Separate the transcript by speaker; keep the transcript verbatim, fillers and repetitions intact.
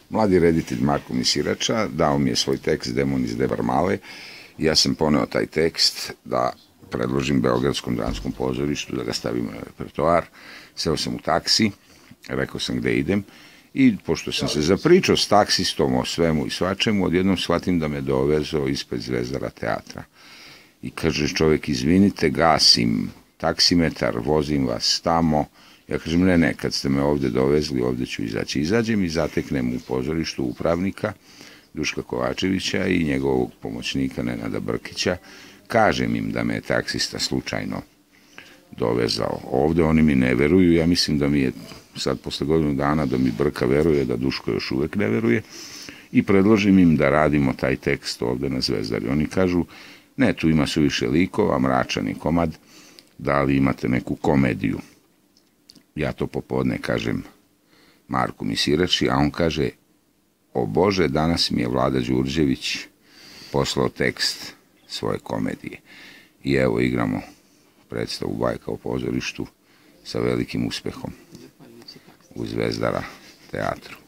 Speaker 1: Mladi reditelj Marko Misirača dao mi je svoj tekst Demon iz Debarmale i ja sam poneo taj tekst da predložim Beogradskom dramskom pozorištu da ga stavimo na repertoar. Seo sam u taksi, rekao sam gde idem i pošto sam se zapričao s taksistom o svemu i svačemu, odjednom shvatim da me dovezao ispred Zvezdara teatra. I kaže čovjek, izvinite, gasim taksimetar, vozim vas tamo. Ja kažem, ne, ne, kad ste me ovde dovezli, ovde ću izaći. Izađem i zateknem u pozorištu upravnika Duška Kovačevića i njegovog pomoćnika Nenada Brkića. Kažem im da me je taksista slučajno dovezao ovde, oni mi ne veruju, ja mislim da mi je sad posle godinu dana da mi Brka veruje, da Duško još uvek ne veruje i predložim im da radimo taj tekst ovde na Zvezdari. Oni kažu, ne, tu ima suviše likova, mračan je komad, da li imate neku komediju? Ja to popodne kažem Marku Misirači, a on kaže, o Bože, danas mi je Vlada Đurđević poslao tekst svoje komedije. I evo igramo predstavu Bajka o pozorištu sa velikim uspehom u Zvezdara teatru.